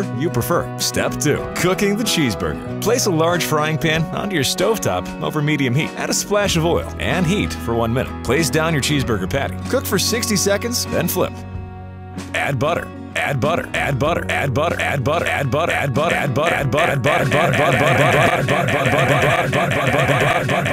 whatever you prefer. Step 2. Cooking the cheeseburger. Place a large frying pan onto your stovetop over medium heat. Add a splash of oil and heat for 1 minute. Place down your cheeseburger patty. Cook for 60 seconds, then flip. Add butter. Add butter. Add butter. Add butter. Add butter. Add butter. Add butter. Add butter. Add butter. Add butter. Add butter. Add butter. Add butter. Add butter. Add butter. Add butter. Add butter.